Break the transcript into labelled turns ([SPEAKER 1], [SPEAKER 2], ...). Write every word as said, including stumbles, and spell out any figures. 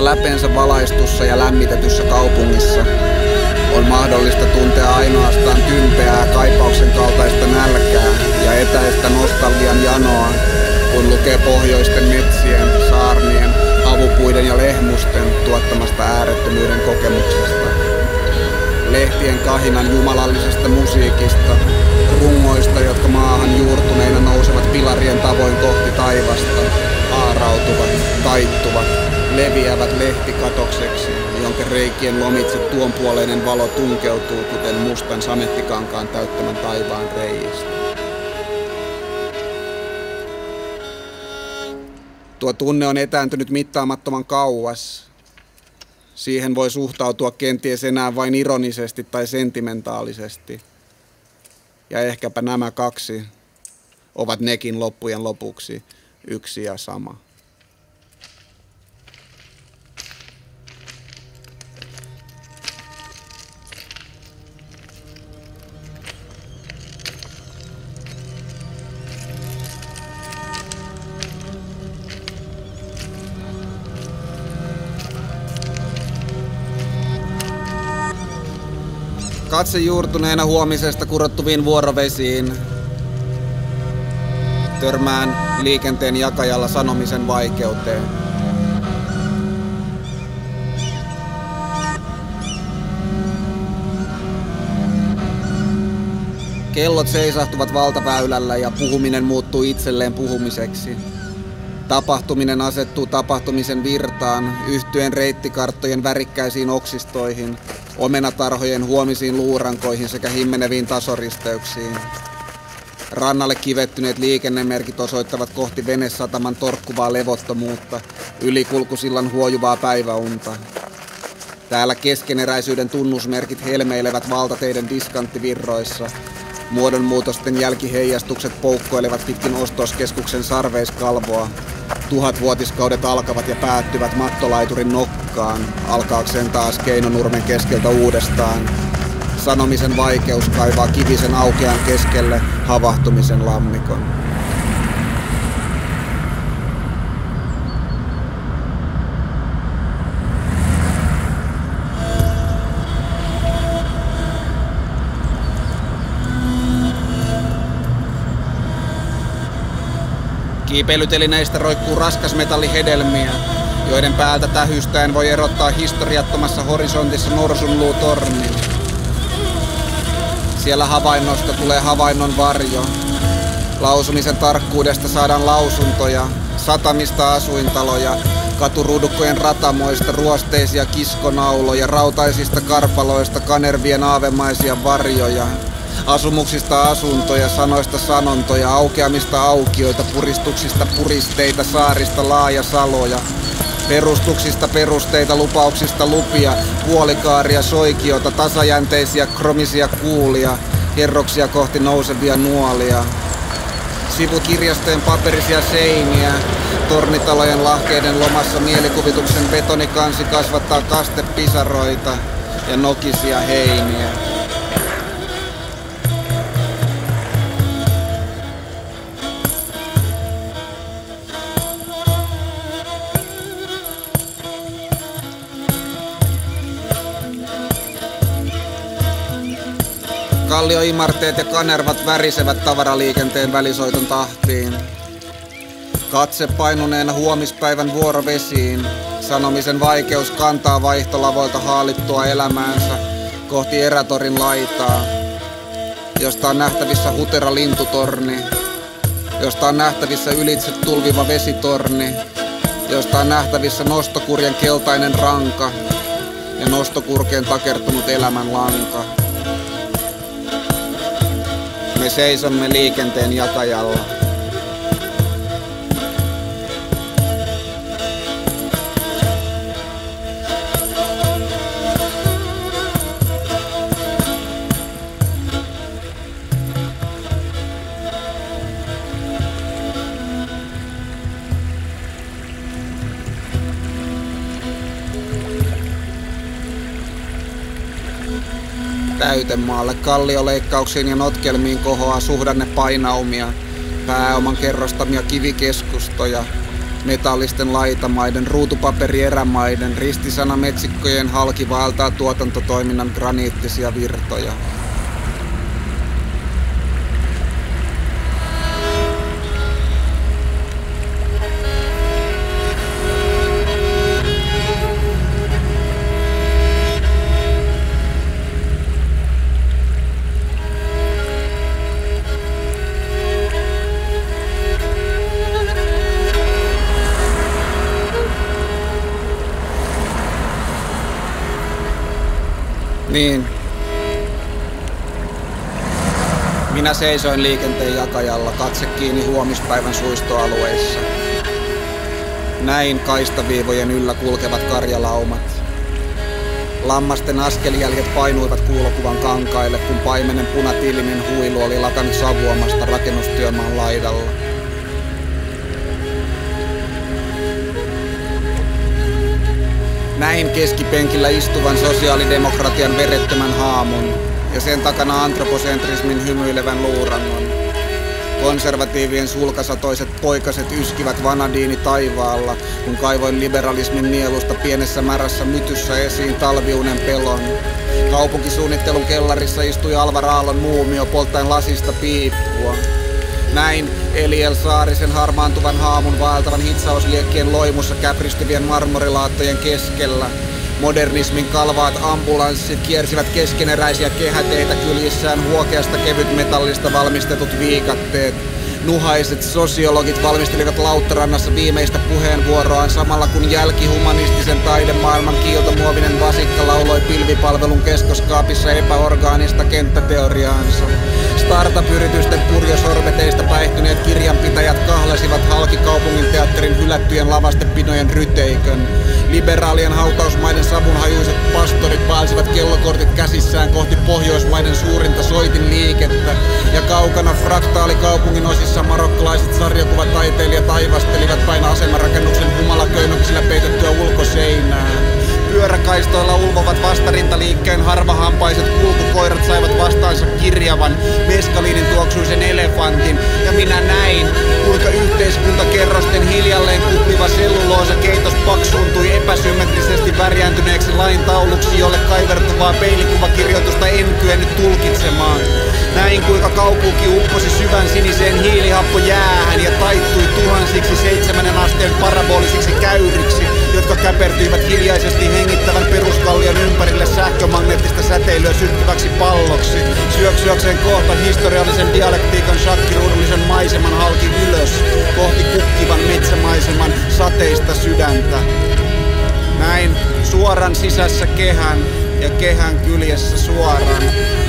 [SPEAKER 1] vaikka läpeensä valaistussa ja lämmitetyssä kaupungissa on mahdollista tuntea ainoastaan tympeää kaipauksen kaltaista nälkää ja etäistä nostalgian janoa, kun lukee pohjoisten metsien, saarnien, havupuiden ja lehmusten tuottamasta äärettömyyden kokemuksesta. Lehtien kahinan jumalallisesta musiikista, rungoista, jotka maahan juurtuneina nousevat pilarien tavoin kohti taivasta, haarautuvat, taittuvat, leviävät lehtikatokseksi, jonka reikien lomitse tuonpuoleinen valo tunkeutuu, kuten mustan samettikankaan täyttämän taivaan reiistä. Tuo tunne on etääntynyt mittaamattoman kauas. Siihen voi suhtautua kenties enää vain ironisesti tai sentimentaalisesti. Ja ehkäpä nämä kaksi ovat nekin loppujen lopuksi yksi ja sama. Katse juurtuneena huomisesta kurottuviin vuorovesiin. Törmään liikenteen jakajalla sanomisen vaikeuteen. Kellot seisahtuvat valtaväylällä ja puhuminen muuttuu itselleen puhumiseksi. Tapahtuminen asettuu tapahtumisen virtaan, yhtyen reittikarttojen värikkäisiin oksistoihin, omenatarhojen huomisiin luurankoihin sekä himmeneviin tasoristeyksiin. Rannalle kivettyneet liikennemerkit osoittavat kohti venesataman torkkuvaa levottomuutta, ylikulkusillan huojuvaa päiväunta. Täällä keskeneräisyyden tunnusmerkit helmeilevät valtateiden diskanttivirroissa. Muodonmuutosten jälkiheijastukset poukkoilevat pitkin ostoskeskuksen sarveiskalvoa. Tuhatvuotiskaudet alkavat ja päättyvät mattolaiturin nokkaan, alkaakseen taas Keinonurmen keskeltä uudestaan. Sanomisen vaikeus kaivaa kivisen aukean keskelle havahtumisen lammikon. Kiipeilytelineistä roikkuu raskasmetallihedelmiä, joiden päältä tähystäen voi erottaa historiattomassa horisontissa norsunluutornin. Siellä havainnosta tulee havainnon varjo. Lausumisen tarkkuudesta saadaan lausuntoja, satamista asuintaloja, katuruudukkojen ratamoista ruosteisia kiskonauloja, rautaisista karpaloista kanervien aavemaisia varjoja. Asumuksista asuntoja, sanoista sanontoja, aukeamista aukioita, puristuksista puristeita, saarista laajasaloja. Perustuksista perusteita, lupauksista lupia, puolikaaria soikiota, tasajänteisiä kromisia kuulia, kerroksia kohti nousevia nuolia. Sivukirjastojen paperisia seiniä, tornitalojen lahkeiden lomassa mielikuvituksen betonikansi kasvattaa kastepisaroita ja nokisia heiniä. Kallioimarteet ja kanervat värisevät tavaraliikenteen välisoiton tahtiin. Katse painuneena huomispäivän vuorovesiin. Sanomisen vaikeus kantaa vaihtolavoilta haalittua elämäänsä kohti erätorin laitaa, josta on nähtävissä hutera lintutorni, josta on nähtävissä ylitse tulviva vesitorni, josta on nähtävissä nostokurjen keltainen ranka ja nostokurkeen takertunut elämän lanka. Me seisomme liikenteen jakajalla. Täytemaalle kallioleikkauksiin ja notkelmiin kohoaa suhdannepainaumia, pääoman kerrostamia kivikeskustoja, metallisten laitamaiden, ruutupaperierämaiden, ristisanametsikkojen halki vaeltaa tuotantotoiminnan graniittisia virtoja. Niin. Minä seisoin liikenteen jakajalla, katse kiinni huomispäivän suistoalueissa. Näin kaistaviivojen yllä kulkevat karjalaumat. Lammasten askeljäljet painuivat kuulokuvan kankaille, kun paimenen punatilinen huilu oli lakannut savuamasta rakennustyömaan laidalla. Näin keskipenkillä istuvan sosiaalidemokratian verettömän haamun ja sen takana antroposentrismin hymyilevän luurangon. Konservatiivien sulkasatoiset poikaset yskivät vanadiini taivaalla, kun kaivoin liberalismin nielusta pienessä märässä mytyssä esiin talviunen pelon. Kaupunkisuunnittelun kellarissa istui Alvar Aallon muumio polttaen lasista piippua. Näin Eliel Saarisen harmaantuvan haamun vaeltavan hitsausliekkien loimussa käpristyvien marmorilaattojen keskellä. Modernismin kalvaat ambulanssit kiersivät keskeneräisiä kehäteitä kyljissään huokeasta kevytmetallista valmistetut viikatteet. Nuhaiset sosiologit valmistelivat Lauttarannassa viimeistä puheenvuoroaan samalla kun jälkihumanistisen taidemaailman kiiltomuovinen vasikka lauloi pilvipalvelun keskoskaapissa epäorgaanista kenttäteoriaansa. Startup-yritysten purjosorveteista päihtyneet kirjanpitäjät kahlesivat halki kaupunginteatterin hylättyjen lavastepinojen ryteikön. Liberaalien hautausmaiden savunhajuiset pastorit vaelsivat kellokortit käsissään kohti Pohjoismaiden suurinta soitinliikettä. Ja kaukana fraktaalikaupungin osissa marokkolaiset sarjakuvataiteilijat taivastelivat päin asemarakennuksen humalaköynnöksillä peitettyä ulkoseinää. Pyöräkaistoilla ulvovat vastarintaliikkeen harvahampaiset kulkukoirat saivat vastaansa kirjavan meskaliinin tuoksuisen elefantin. Ja minä näin, kuinka yhteiskuntakerrosten hiljalleen kupliva selluloosa keitos paksuuntui epäsymmetrisesti värjääntyneeksi lain tauluksi, jolle kaivertuvaa peilikuvakirjoitusta en kyennyt tulkitsemaan. Näin kuinka kaupunki upposi syvän siniseen hiilihappojäähän ja taittui tuhansiksi seitsemännen asteen parabolisiksi käyriksi, jotka käpertyivät hiljaisesti hengittävän peruskallion ympärille sähkömagneettista säteilyä syttyväksi palloksi, syöksyäkseen kohta historiallisen dialektiikan shakkiruudullisen maiseman halki ylös, kohti kukkivan metsämaiseman sateista sydäntä. Näin suoran sisässä kehän ja kehän kyljessä suoran.